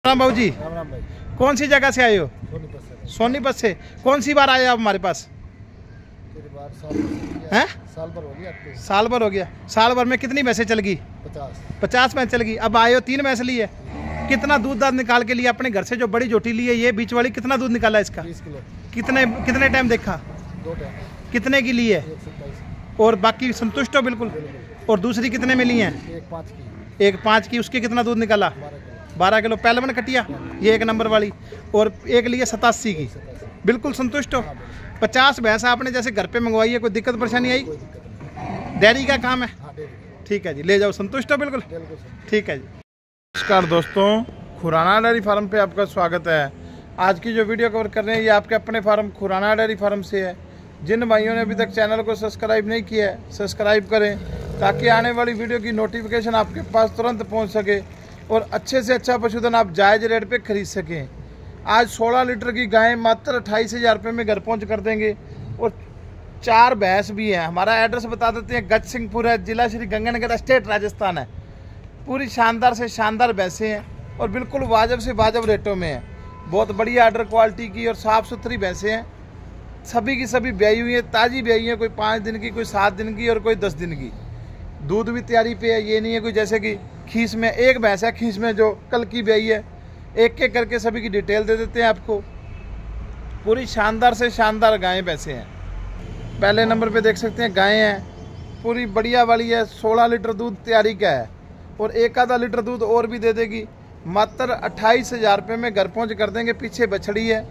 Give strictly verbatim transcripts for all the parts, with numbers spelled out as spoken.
राम बाबू जी, राम राम भाई। कौन सी जगह से आए हो? सोनीपत से। सोनीपत से। कौन सी बार आए आप हमारे पास? तेरी बार साल भर हैं? साल भर हो गया आपको। साल भर हो गया। साल भर में कितनी भैंसें चल गई? पचास पचास भैंस चल गई। अब आए हो, तीन भैंस ली है। कितना दूध दाद निकाल के लिए अपने घर से? जो बड़ी जोटी ली है ये बीच वाली, कितना दूध निकाला इसका? बीस किलो। कितने कितने टाइम देखा? दो टाइम। कितने की ली है? एक सत्ताईस। और बाकी संतुष्ट हो बिल्कुल? और दूसरी कितने में ली है? एक पाँच की। एक पाँच की। उसके कितना दूध निकाला? बारह किलो। बारह किलो। पहलवन कटिया ये एक नंबर वाली। और एक लिए सतासी की। बिल्कुल संतुष्ट हो? पचास भैंस आपने जैसे घर पे मंगवाई है, कोई दिक्कत परेशानी आई? कोई दिक्कत नहीं। डेयरी का काम है? हाँ डेयरी। ठीक है जी, ले जाओ। संतुष्ट हो बिल्कुल? बिल्कुल सही। ठीक है जी। नमस्कार दोस्तों, खुराना डेयरी फार्म पे आपका स्वागत है। आज की जो वीडियो कवर कर रहे हैं ये आपके अपने फार्म खुराना डेयरी फार्म से है। जिन भाइयों ने अभी तक चैनल को सब्सक्राइब नहीं किया है, सब्सक्राइब करें ताकि आने वाली वीडियो की नोटिफिकेशन आपके पास तुरंत पहुंच सके और अच्छे से अच्छा पशुधन आप जायज़ रेट पे खरीद सकें। आज सोलह लीटर की गाय मात्र अट्ठाईस हज़ार रुपये में घर पहुंच कर देंगे और चार भैंस भी हैं। हमारा एड्रेस बता देते हैं, गज सिंहपुर है, जिला श्री गंगानगर, स्टेट राजस्थान है। पूरी शानदार से शानदार भैंसें हैं और बिल्कुल वाजब से वाजब रेटों में है। बहुत बढ़िया आर्डर क्वालिटी की और साफ़ सुथरी भैंसें हैं। सभी की सभी ब्याई हुई है, ताज़ी ब्याई है। कोई पाँच दिन की, कोई सात दिन की और कोई दस दिन की। दूध भी तैयारी पे है। ये नहीं है कोई जैसे कि खीस में एक भैंस है, खीस में जो कल की ब्याई है। एक एक करके सभी की डिटेल दे देते हैं आपको। पूरी शानदार से शानदार गायें भैंसें हैं। पहले नंबर पे देख सकते हैं गायें हैं, पूरी बढ़िया वाली है। सोलह लीटर दूध तैयारी का है और एक आधा लीटर दूध और भी दे देगी। मात्र अट्ठाईस हज़ार रुपये में घर पहुँच कर देंगे। पीछे बछड़ी है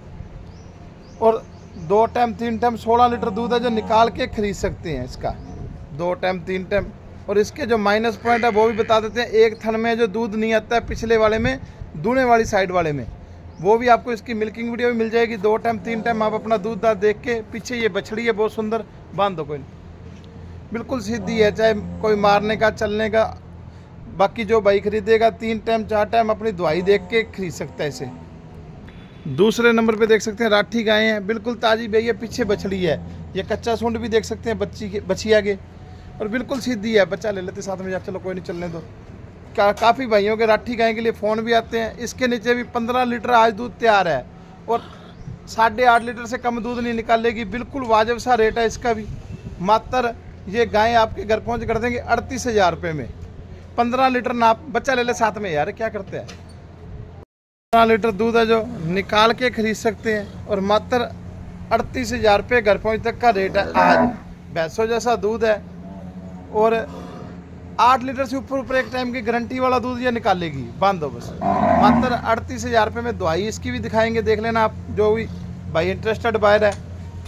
और दो टाइम तीन टाइम सोलह लीटर दूध है जो निकाल के खरीद सकते हैं इसका। दो टाइम तीन टाइम। और इसके जो माइनस पॉइंट है वो भी बता देते हैं। एक थन में जो दूध नहीं आता है पिछले वाले में, दूने वाली साइड वाले में, वो भी आपको इसकी मिल्किंग वीडियो भी मिल जाएगी। दो टाइम तीन टाइम आप अपना दूध दाद देख के। पीछे ये बछड़ी है बहुत सुंदर, बांध दो। कोई बिल्कुल सीधी है, चाहे कोई मारने का चलने का। बाकी जो भाई खरीदेगा तीन टाइम चार टाइम अपनी दवाई देख के खरीद सकता है इसे। दूसरे नंबर पे देख सकते हैं राठी गायें हैं, बिल्कुल ताज़ी ब्याई है। पीछे बछड़ी है, ये कच्चा सूंड भी देख सकते हैं बच्ची के, बछिया के। और बिल्कुल सीधी है। बच्चा ले लेते साथ में, यार चलो कोई नहीं, चलने दो। का, काफ़ी भाइयों के राठी गाय के लिए फ़ोन भी आते हैं। इसके नीचे भी पंद्रह लीटर आज दूध तैयार है और साढ़े आठ लीटर से कम दूध नहीं निकालेगी। बिल्कुल वाजिब सा रेट है इसका भी। मात्र ये गाय आपके घर पहुंच कर देंगे अड़तीस हज़ार रुपये में। पंद्रह लीटर नाप, बच्चा ले ले साथ में, यार क्या करते हैं। पंद्रह लीटर दूध है जो निकाल के खरीद सकते हैं और मात्र अड़तीस हज़ार रुपये घर पहुँच तक का रेट है। आज भैंसों जैसा दूध है और आठ लीटर से ऊपर ऊपर एक टाइम की गारंटी वाला दूध ये निकालेगी। बांध दो बस। मात्र अड़तीस हज़ार रुपये में दवाई इसकी भी दिखाएंगे, देख लेना आप जो भी भाई इंटरेस्टेड बायर है।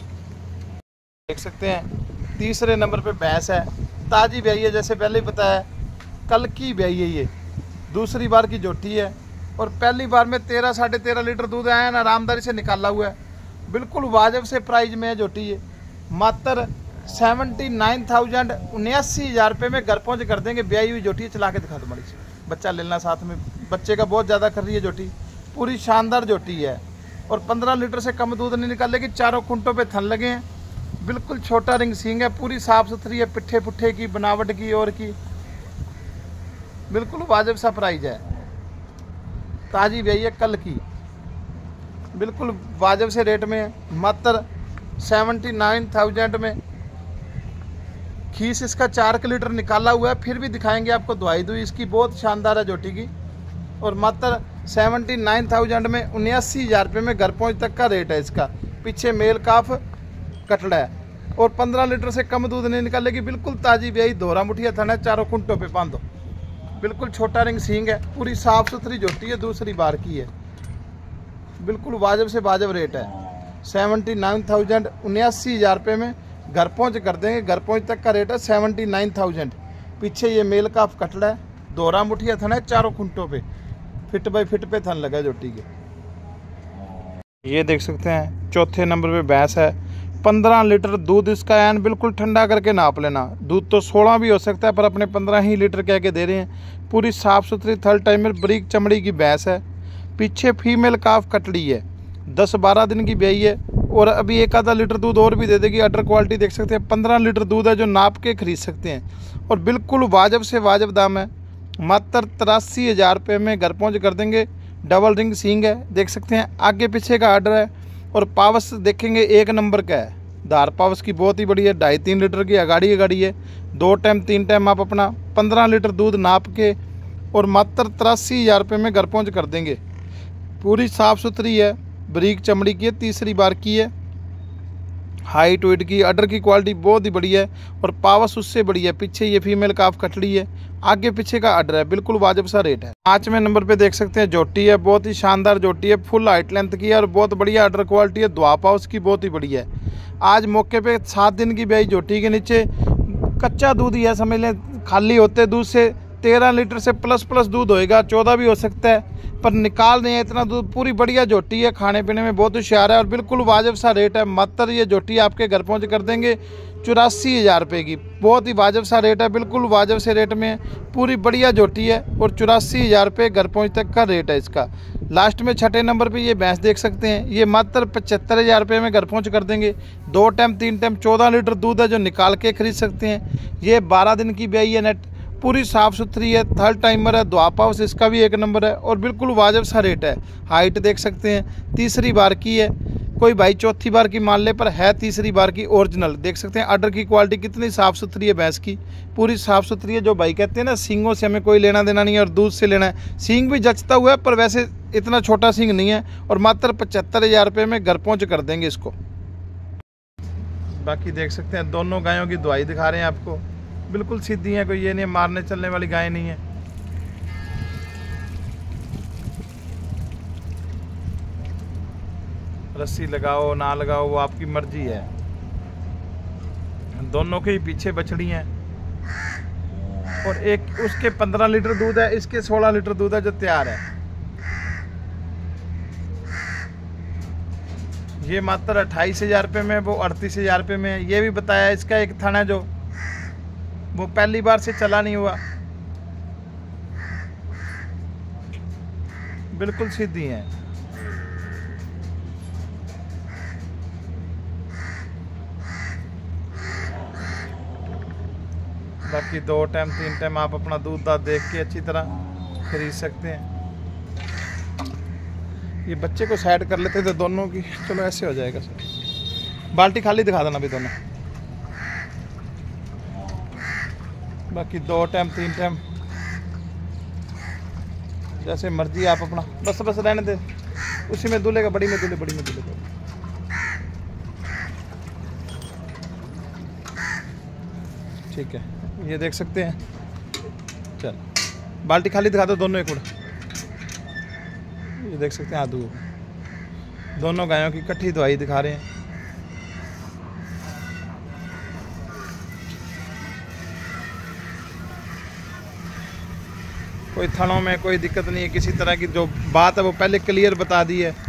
देख सकते हैं तीसरे नंबर पे भैंस है, ताज़ी ब्याई है। जैसे पहले ही बताया, कल की ब्याई है ये, दूसरी बार की जोटी है और पहली बार में तेरह साढ़े तेरह लीटर दूध आया ना, आरामदारी से निकाला हुआ है। बिल्कुल वाजिब से प्राइस में है जोटी ये। मात्र सेवेंटी नाइन थाउजेंड उन्यासी हज़ार रुपये में घर पहुँच कर देंगे। ब्याई हुई जोटी चला के दिखा दो बड़ी सी। बच्चा लेना साथ में, बच्चे का बहुत ज़्यादा कर रही है जोटी। पूरी शानदार जोटी है और पंद्रह लीटर से कम दूध नहीं निकालेगी। चारों कुंटों पे थन लगे हैं। बिल्कुल छोटा रिंग सींग है, पूरी साफ़ सुथरी है, पिट्ठे पुट्ठे की, बनावट की और की। बिल्कुल वाजिब सा प्राइस है। ताज़ी ब्याई है, कल की। बिल्कुल वाजिब से रेट में है। मात्र सेवेंटी नाइन थाउजेंड में। खीस इसका चार के लीटर निकाला हुआ है, फिर भी दिखाएंगे आपको। दवाई दुई इसकी बहुत शानदार है जोटी की। और मात्र सेवेंटी नाइन थाउजेंड में उन्यासी हज़ार रुपये में घर पहुँच तक का रेट है इसका। पीछे मेल काफ कटड़ा है और पंद्रह लीटर से कम दूध नहीं निकालेगी। बिल्कुल ताज़ी ब्याई, दोहरा मुठिया थन है, चारों कुंटों पे बांधो। बिल्कुल छोटा रिंग सींग है, पूरी साफ़ सुथरी जोटी है, दूसरी बार की है। बिल्कुल वाजिब से वाजिब रेट है। सेवेंटी नाइन थाउजेंड उन्यासी हज़ार रुपये में घर पहुँच कर देंगे। घर पहुँच तक का रेट है सेवेंटी नाइन थाउजेंड। पीछे ये मेल काफ कटड़ा है, दोहरा मुठिया थन है, चारों खुंटों पे फिट बाई फिट पे थन लगा जोटी के। ये देख सकते हैं चौथे नंबर पे भैंस है। पंद्रह लीटर दूध इसका एन बिल्कुल ठंडा करके नाप लेना। दूध तो सोलह भी हो सकता है पर अपने पंद्रह ही लीटर कह के दे रहे हैं। पूरी साफ़ सुथरी थर्ड टाइमर बरीक चमड़ी की भैंस है। पीछे फीमेल काफ कटड़ी है, दस बारह दिन की ब्याई है और अभी एक आधा लीटर दूध और भी दे देगी। अडर क्वालिटी देख सकते हैं, पंद्रह लीटर दूध है जो नाप के खरीद सकते हैं और बिल्कुल वाजिब से वाजिब दाम है। मात्र तिरासी हज़ार रुपये में घर पहुँच कर देंगे। डबल रिंग सींग है, देख सकते हैं। आगे पीछे का आर्डर है और पावस देखेंगे एक नंबर का है। धार पावस की बहुत ही बड़ी है, ढाई तीन लीटर की अगाड़ी अगाड़ी है। दो टाइम तीन टाइम आप अपना पंद्रह लीटर दूध नाप के और मात्र तिरासी हज़ार रुपये में घर पहुँच कर देंगे। पूरी साफ़ सुथरी है, बरीक चमड़ी की है, तीसरी बार की है, हाइट वेट की, अडर की क्वालिटी बहुत ही बढ़िया है और पावस उससे बढ़िया है। पीछे ये फीमेल काफ कटड़ी है, आगे पीछे का अडर है, बिल्कुल वाजिब सा रेट है। पाँचवें नंबर पे देख सकते हैं जोटी है, बहुत ही शानदार जोटी है, फुल हाइट लेंथ की है और बहुत बढ़िया अडर क्वालिटी है। दुआ पावस की बहुत ही बढ़िया है। आज मौके पे सात दिन की ब्याई जोटी के नीचे कच्चा दूध ही है, समझ लें। खाली होते दूध से तेरह लीटर से प्लस प्लस दूध होएगा, चौदह भी हो सकता है, पर निकाल नहीं है इतना दूध। पूरी बढ़िया जोटी है, खाने पीने में बहुत होशियार है और बिल्कुल वाजिब सा रेट है। मात्र ये जोटी आपके घर पहुंच कर देंगे चौरासी हज़ार रुपये की। बहुत ही वाजिब सा रेट है, बिल्कुल वाजिब से रेट में पूरी बढ़िया जोटी है और चौरासी हज़ार रुपये घर पहुँच तक का रेट है इसका। लास्ट में छठे नंबर पे ये भैंस देख सकते हैं, ये मात्र पचहत्तर हज़ार रुपये में घर पहुँच कर देंगे। दो टाइम तीन टाइम चौदह लीटर दूध है जो निकाल के खरीद सकते हैं। ये बारह दिन की ब्याई है, नेट पूरी साफ़ सुथरी है, थर्ड टाइमर है, दुआपा हाउस इसका भी एक नंबर है और बिल्कुल वाजिब सा रेट है। हाइट देख सकते हैं, तीसरी बार की है। कोई भाई चौथी बार की मान ले, पर है तीसरी बार की ओरिजिनल। देख सकते हैं अडर की क्वालिटी कितनी साफ़ सुथरी है, भैंस की पूरी साफ़ सुथरी है। जो भाई कहते हैं ना सींगों से हमें कोई लेना देना नहीं है और दूध से लेना है, सींग भी जचता हुआ है पर वैसे इतना छोटा सींग नहीं है और मात्र पचहत्तर हज़ार रुपये में घर पहुँच कर देंगे इसको। बाकी देख सकते हैं दोनों गायों की दुआई दिखा रहे हैं आपको, बिल्कुल सीधी है, कोई ये नहीं मारने चलने वाली गाय नहीं है। रस्सी लगाओ ना लगाओ वो आपकी मर्जी है। दोनों के ही पीछे बछड़ी हैं और एक उसके पंद्रह लीटर दूध है, इसके सोलह लीटर दूध है जो तैयार है। ये मात्र अट्ठाईस हज़ार रुपये में, वो अड़तीस हज़ार रुपये में। ये भी बताया इसका एक थाना जो वो पहली बार से चला नहीं हुआ, बिल्कुल सीधी है। बाकी दो टाइम तीन टाइम आप अपना दूध दाद देख के अच्छी तरह खरीद सकते हैं। ये बच्चे को साइड कर लेते थे दोनों की, चलो ऐसे हो जाएगा सर। बाल्टी खाली दिखा देना भी दोनों। बाकी दो टाइम तीन टाइम जैसे मर्जी आप अपना, बस बस रहने दे, उसी में दूल्हे का बड़ी में दूल्हे बड़ी में दूल्हे। ठीक है, ये देख सकते हैं। चल बाल्टी खाली दिखा दो दोनों, एक उड़ा। ये देख सकते हैं आदू, दोनों गायों की इकट्ठी दवाई दिखा रहे हैं। कोई थनों में कोई दिक्कत नहीं है, किसी तरह की जो बात है वो पहले क्लियर बता दी है।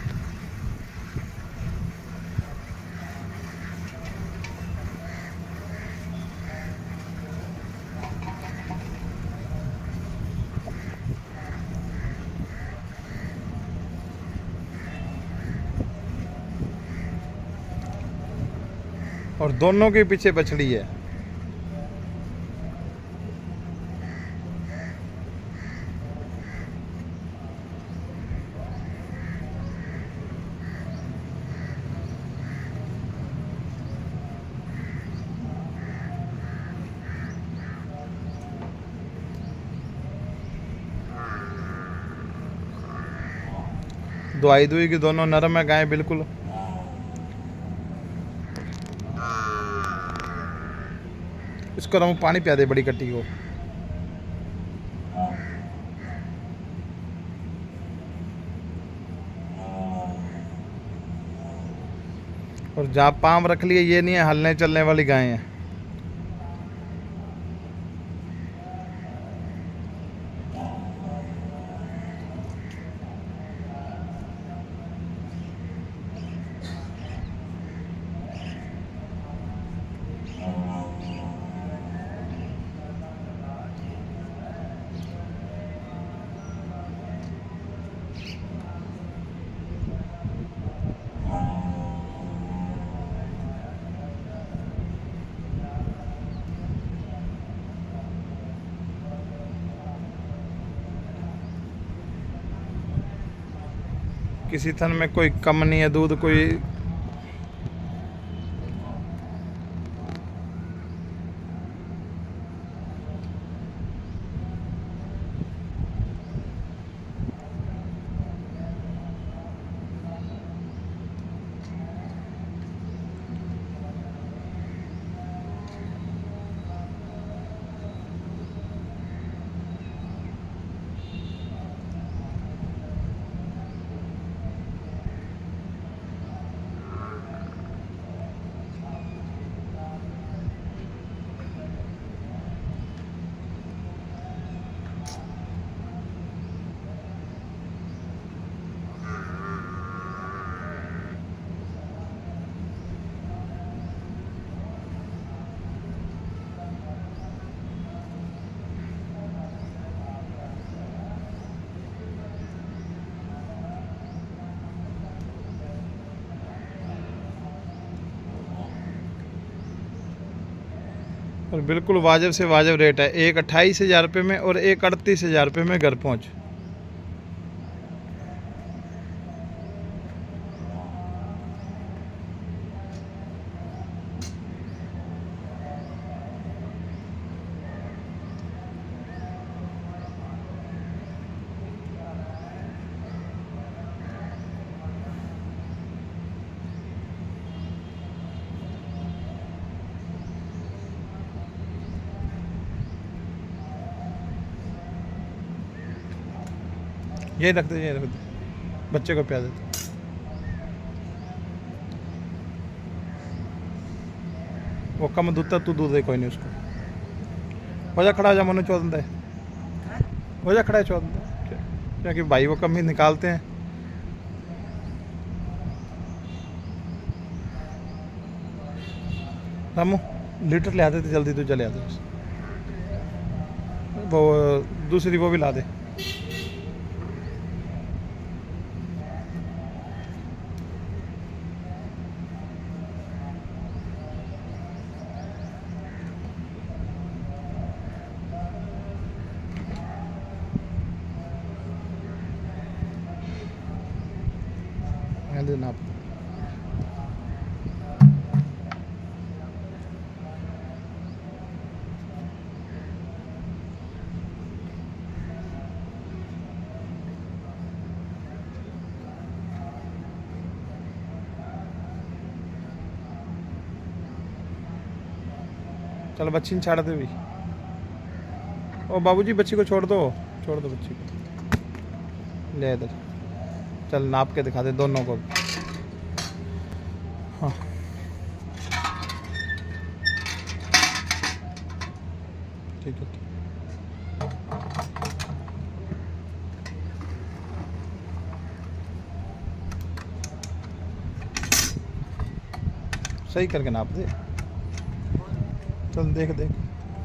और दोनों के पीछे बछड़ी है। दुआई दुई की दोनों नरम है गाय बिल्कुल। इसको रमू पानी पिया दे बड़ी कट्टी को। और जहाँ पाम रख लिए ये नहीं है हलने चलने वाली गाय है। किसी थन में कोई कम नहीं है दूध, कोई और बिल्कुल वाजिब से वाजिब रेट है। एक अट्ठाईस हज़ार रुपये में और एक अड़तीस हज़ार रुपये में घर पहुँच। यही रख दे, यही रख दे, बच्चे को प्यार देते। वो कम दूध तू दूध दे, कोई नहीं उसको। हो जा खड़ा, हो जा मनु, चौदह दे, हो जा खड़ा है चौदह, क्योंकि भाई वो कम ही निकालते हैं। रामू लीटर ले आते थे जल्दी, तू चले आते। वो दूसरी वो भी ला दे। नाप चलो बच्ची छाड़ दे भी। ओ बाबूजी बच्ची को छोड़ दो, छोड़ दो बच्ची को, ले इधर। चल नाप के दिखा दे दोनों को। हाँ ठीक है, सही करके नाप दे। चल देख देख,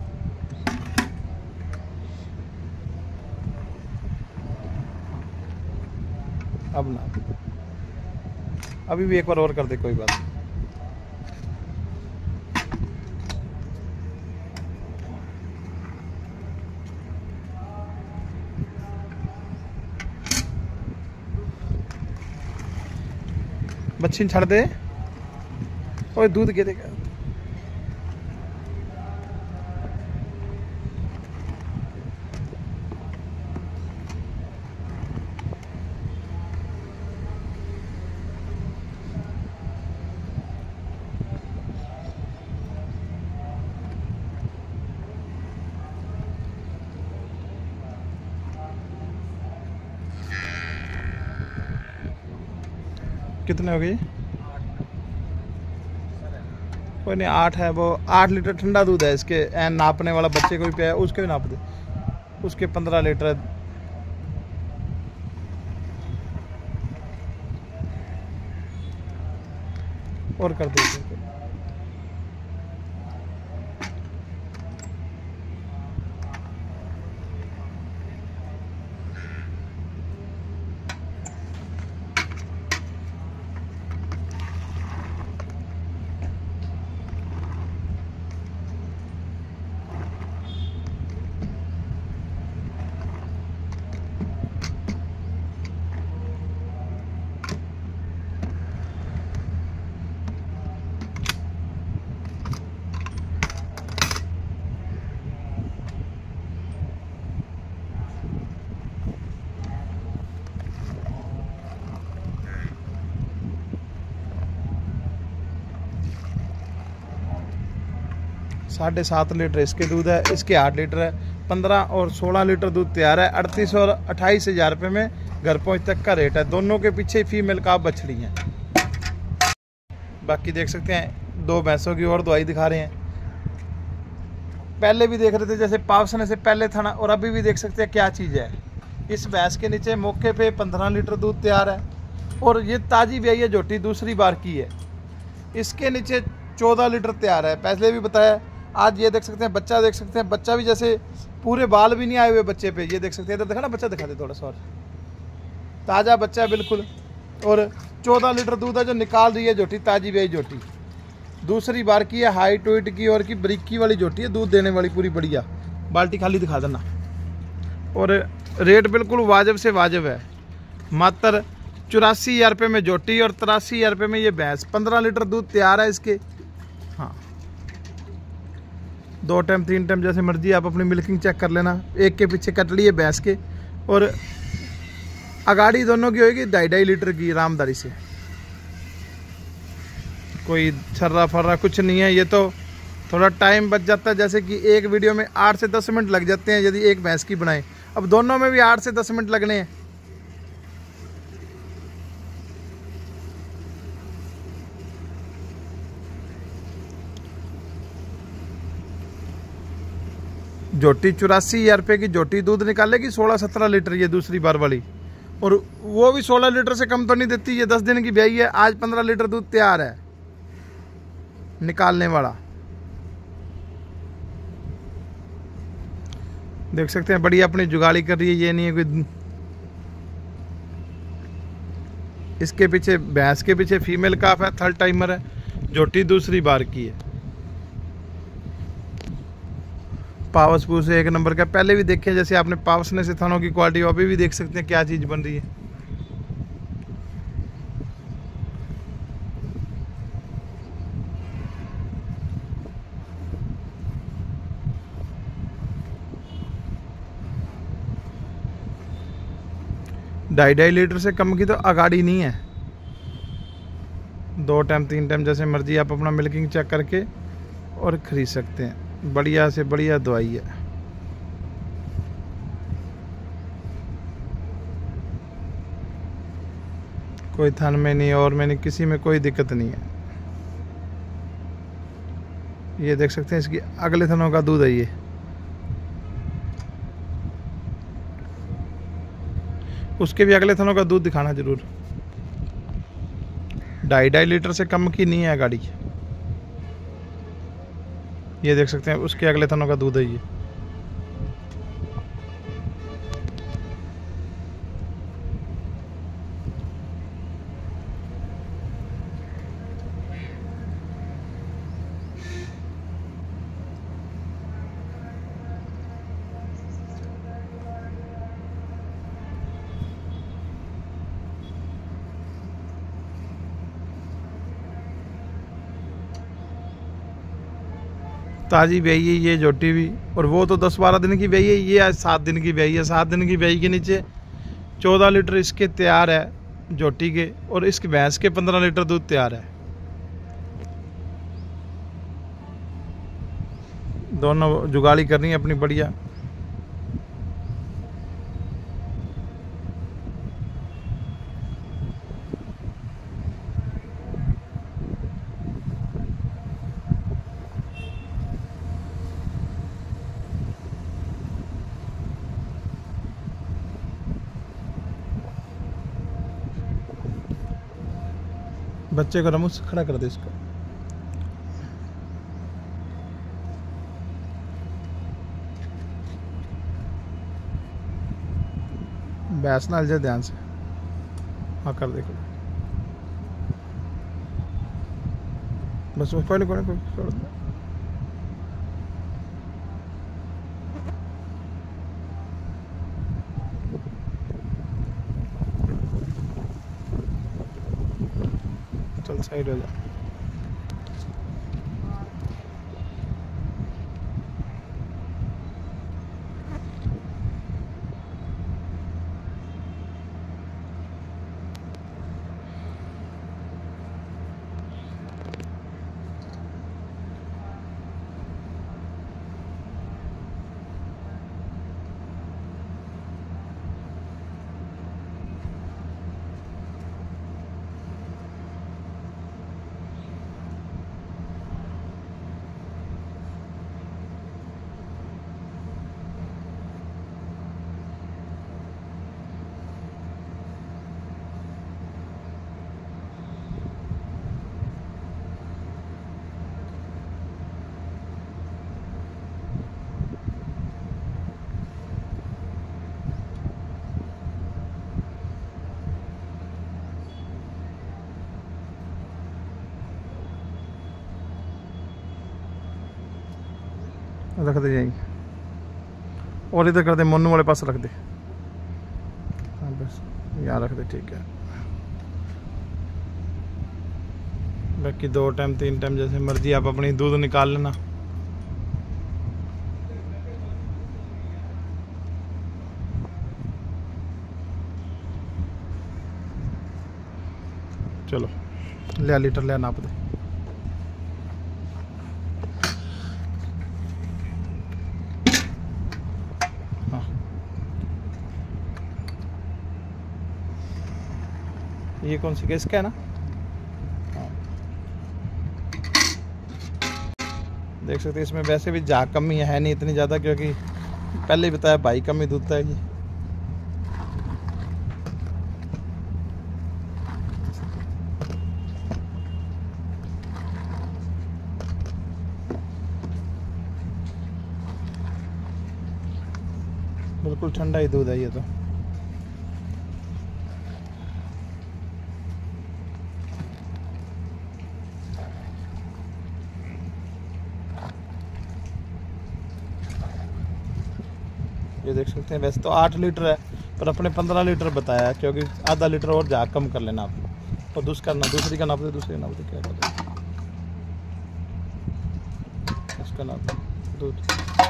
अब ना, अभी भी एक बार और कर दे, कोई बात नहीं। बच्ची छड़ दे, और दूध गिरेगा। कितने हो गई? कोई नहीं, आठ है। वो आठ लीटर ठंडा दूध है इसके। एन नापने वाला बच्चे को भी पिया है, उसके भी नाप दे। उसके पंद्रह लीटर है। और कर दे। साढ़े सात लीटर इसके दूध है, इसके आठ लीटर है। पंद्रह और सोलह लीटर दूध तैयार है। अड़तीस और अट्ठाईस हज़ार रुपये में घर पहुँच तक का रेट है। दोनों के पीछे फीमेल काफ बछड़ी हैं। बाकी देख सकते हैं दो भैंसों की और दवाई दिखा रहे हैं। पहले भी देख रहे थे जैसे पावसने से पहले था ना, और अभी भी देख सकते हैं क्या चीज़ है। इस भैंस के नीचे मौके पे पंद्रह लीटर दूध तैयार है, और ये ताज़ी ब्याई है, झोटी दूसरी बार की है। इसके नीचे चौदह लीटर तैयार है। पहले भी बताया। आज ये देख सकते हैं बच्चा, देख सकते हैं बच्चा भी जैसे पूरे बाल भी नहीं आए हुए बच्चे पे। ये देख सकते हैं, इधर देखा ना बच्चा, दिखा दे थोड़ा सा और। ताज़ा बच्चा है बिल्कुल, और चौदह लीटर दूध है जो निकाल रही है झोटी, ताज़ी ब्याई झोटी दूसरी बार की है। हाइट वेट की और की बरीकी वाली झोटी है, दूध देने वाली पूरी बढ़िया। बाल्टी खाली दिखा देना। और रेट बिल्कुल वाजिब से वाजिब है। मात्र चौरासी हज़ार रुपये में झोटी और तिरासी हज़ार रुपये में ये भैंस। पंद्रह लीटर दूध तैयार है इसके। हाँ, दो टाइम तीन टाइम जैसे मर्जी आप अपनी मिल्किंग चेक कर लेना। एक के पीछे कटली है भैंस के, और अगाड़ी दोनों की होगी ढाई ढाई लीटर की रामदारी से। कोई छर्रा फर्रा कुछ नहीं है। ये तो थोड़ा टाइम बच जाता है, जैसे कि एक वीडियो में आठ से दस मिनट लग जाते हैं यदि एक भैंस की बनाए। अब दोनों में भी आठ से दस मिनट लगने हैं। झोटी चौरासी हज़ार रुपये की झोटी दूध निकालेगी, सोलह सत्रह लीटर ये दूसरी बार वाली, और वो भी सोलह लीटर से कम तो नहीं देती। ये दस दिन की ब्याई है। आज पंद्रह लीटर दूध तैयार है निकालने वाला। देख सकते हैं बढ़िया अपनी जुगाड़ी कर रही है। ये नहीं है कोई। इसके पीछे भैंस के पीछे फीमेल काफ है, थर्ड टाइमर है, झोटी दूसरी बार की है। पावस पूस एक नंबर का। पहले भी देखे जैसे आपने पावसने से थानों की क्वालिटी, अभी भी देख सकते हैं क्या चीज़ बन रही है। ढाई ढाई लीटर से कम की तो अगाड़ी नहीं है। दो टाइम तीन टाइम जैसे मर्जी आप अपना मिल्किंग चेक करके और ख़रीद सकते हैं। बढ़िया से बढ़िया दवाई है। कोई थन में नहीं और में नहीं, किसी में कोई दिक्कत नहीं है। ये देख सकते हैं इसकी अगले थनों का दूध है। ये उसके भी अगले थनों का दूध दिखाना जरूर। ढाई ढाई लीटर से कम की नहीं है गाड़ी। ये देख सकते हैं उसके अगले थनों का दूध है ये। ताज़ी ब्याई है ये झोटी भी, और वो तो दस बारह दिन की ब्याई है। ये आज सात दिन की ब्याई है। सात दिन की ब्याई के नीचे चौदह लीटर इसके तैयार है झोटी के, और इसके भैंस के पंद्रह लीटर दूध तैयार है। दोनों जुगाड़ी करनी है अपनी बढ़िया। बच्चे को रमूस खड़ा कर दे इसको। बैस ना अलझे ध्यान से। हाँ कर देखो बस। कोई नहीं कोई नहीं कोई छोड़ दो। चल साइड हो जा। रख दे यहीं, और इधर कर दे मोनू वाले पास रख दे। हाँ बस यहाँ रख दे, ठीक है। बाकी दो टाइम तीन टाइम जैसे मर्जी आप अपनी दूध निकाल लेना। चलो लिया लीटर लिया नाप दे। हाँ ये कौन सी गैस का है ना? हाँ देख सकते हैं इसमें वैसे भी झाग कमी है नहीं इतनी ज़्यादा, क्योंकि पहले ही बताया भाई कम ही दूध है ये। बिल्कुल ठंडा ही दूध है ये तो। ये देख सकते हैं वैसे तो आठ लीटर है, पर अपने पंद्रह लीटर बताया है, क्योंकि आधा लीटर और झाग कम कर लेना आप। और दूसरा ना दूसरी का नाप दे, दूसरी का नाप दे, क्या कर इसका नाप दूध।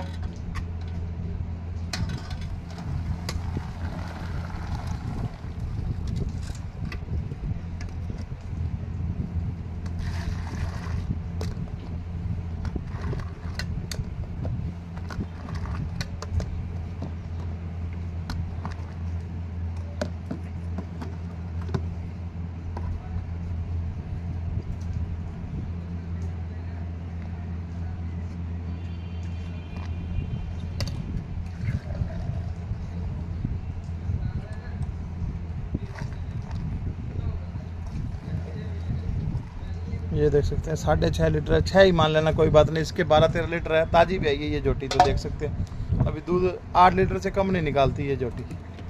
ये देख सकते हैं साढ़े छः लीटर है, छः ही मान लेना कोई बात नहीं। इसके बारह तेरह लीटर है, ताज़ी भी आई है ये जोटी। तो देख सकते हैं अभी दूध आठ लीटर से कम नहीं निकालती ये जोटी।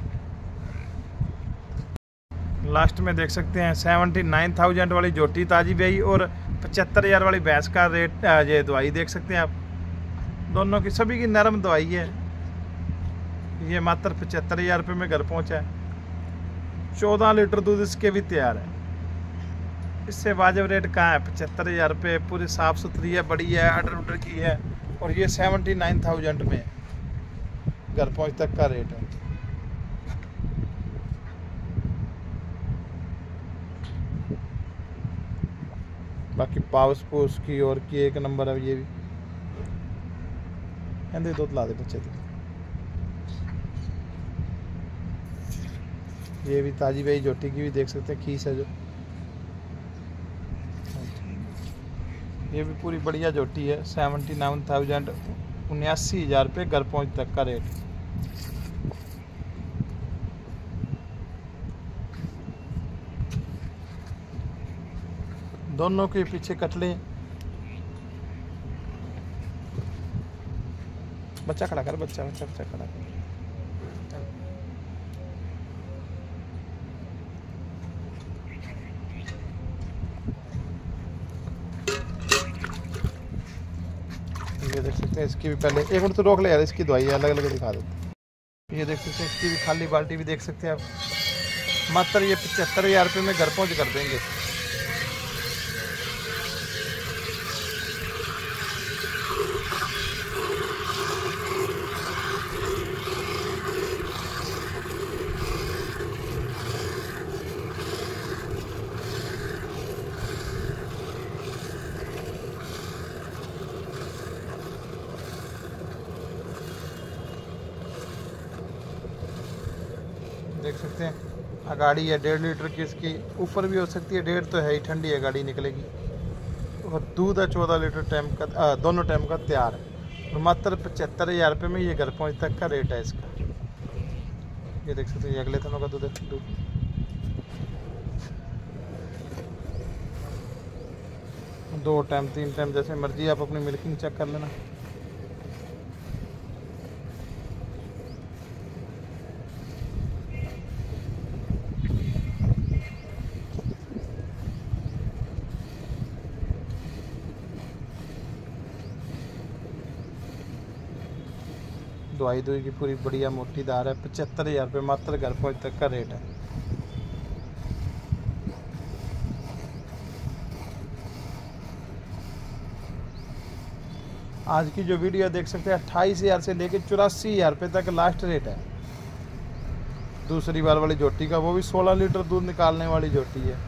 लास्ट में देख सकते हैं सेवेंटी नाइन थाउजेंड वाली जोटी ताज़ी भी आई, और पचहत्तर हज़ार वाली भैंस का रेट ये दवाई देख सकते हैं आप। दोनों की सभी की नरम दवाई है। ये मात्र पचहत्तर हज़ार रुपये में घर पहुँचा है। चौदह लीटर दूध इसके भी तैयार है। इससे वाजिब रेट कहाँ है? पचहत्तर हज़ार रुपये, पूरी साफ़ सुथरी है, बड़ी है, अडर उडर की है, और ये सेवेंटी नाइन थाउजेंड में घर पहुँच तक का रेट है। बाकी पाउस पूस की और की एक नंबर है। ये भी हिंदी दूध ला दे बच्चे तो। ये भी ताजी भाई जोटी की भी देख सकते हैं, खीस है जो। ये भी पूरी बढ़िया जोटी है। सेवेंटी नाइन थाउजेंड उन्यासी हज़ार रुपये घर पहुँच तक का रेट। दोनों के पीछे कटले। बच्चा खड़ा कर, बच्चा बच्चा बच्चा खड़ा कर। ये देख सकते हैं इसकी भी पहले एक मिनट तो रोक ले यार, इसकी दवाई अलग अलग दिखा देते। ये देख सकते हैं इसकी भी खाली बाल्टी भी देख सकते हैं आप। मात्र ये पचहत्तर हज़ार रुपये में घर पहुँच कर देंगे। देख सकते हैं गाड़ी है डेढ़ लीटर की, इसकी ऊपर भी हो सकती है, डेढ़ तो है ही, ठंडी है गाड़ी निकलेगी। और दूध है चौदह लीटर टाइम का, आ, दोनों टाइम का तैयार है। और मात्र पचहत्तर हज़ार रुपये में ये घर पहुँच तक का रेट है इसका। ये देख सकते हैं ये अगले दिनों का दूध है। दूध दो टाइम तीन टाइम जैसे मर्जी आप अपनी मिल्किंग चेक कर लेना। दवाई दुई की पूरी बढ़िया मोटी दार है। पचहत्तर हज़ार रुपये मात्र घर पहुँच तक का रेट है। आज की जो वीडियो देख सकते हैं अट्ठाईस हज़ार से लेकर चौरासी हज़ार रुपये तक लास्ट रेट है। दूसरी बार वाली जोटी का, वो भी सोलह लीटर दूध निकालने वाली जोटी है।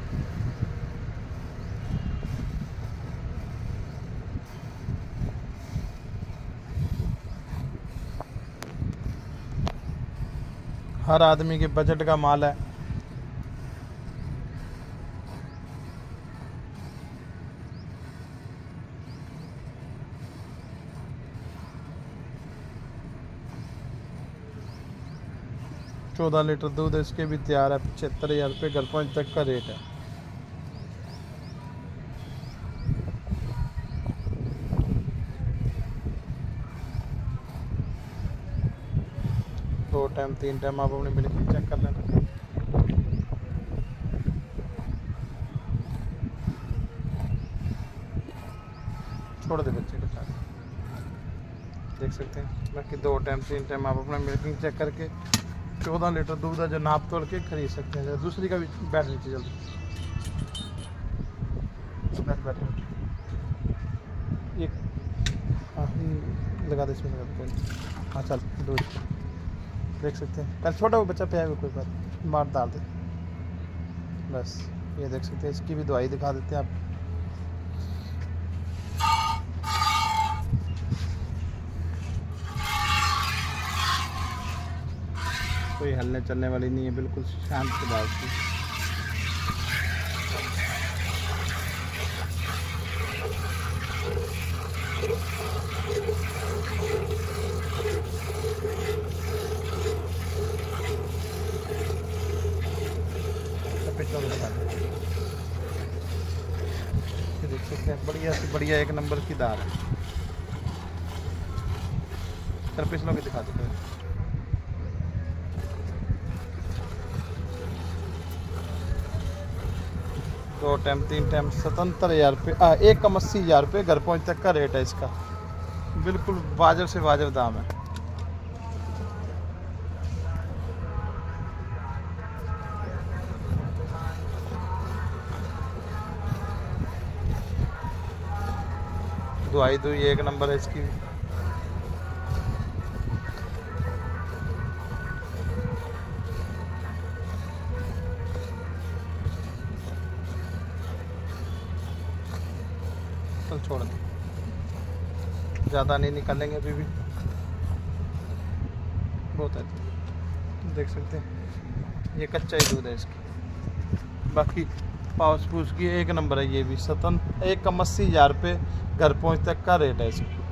हर आदमी के बजट का माल है। चौदह लीटर दूध इसके भी तैयार है। पचहत्तर हज़ार रुपये घर पहुँच तक का रेट है। दो टाइम तीन टाइम आप अपनी मिल्किंग चेक कर लेना। छोड़ दे बच्चे के साथ, देख सकते हैं। बाकी दो टाइम तीन टाइम आप अपना मिल्किंग चेक करके चौदह लीटर दूध है जो नाप तोड़ के खरीद सकते हैं। दूसरी का भी बैठ नीचे जल्दी बैठ बैठ एक हाँ लगा दे इसमें लगा दे। हाँ चल दूध देख सकते हैं। पहले छोटा वो बच्चा पे आएगा, कोई बात मार डाल दे बस। ये देख सकते हैं, इसकी भी दवाई दिखा देते हैं आप। कोई हलने चलने वाली नहीं है, बिल्कुल शांत स्वभाव की। देख सकते हैं बढ़िया से बढ़िया एक नंबर की दाल है। सर पिछलों की दिखा देते हैं। दो टाइम तीन टाइम सतहत्तर हज़ार रुपये एक कम अस्सी हज़ार रुपये घर पहुँच तक का रेट है इसका। बिल्कुल वाजिब से वाजिब दाम है। दवाई दुई एक नंबर है इसकी। चल छोड़ दे, ज़्यादा नहीं निकालेंगे अभी भी, बहुत है। देख सकते हैं ये कच्चा ही दूध है इसकी। बाकी पाउस पूछ की एक नंबर है। ये भी सतन एक कम अस्सी हज़ार रुपये घर पहुँच तक का रेट है इसका।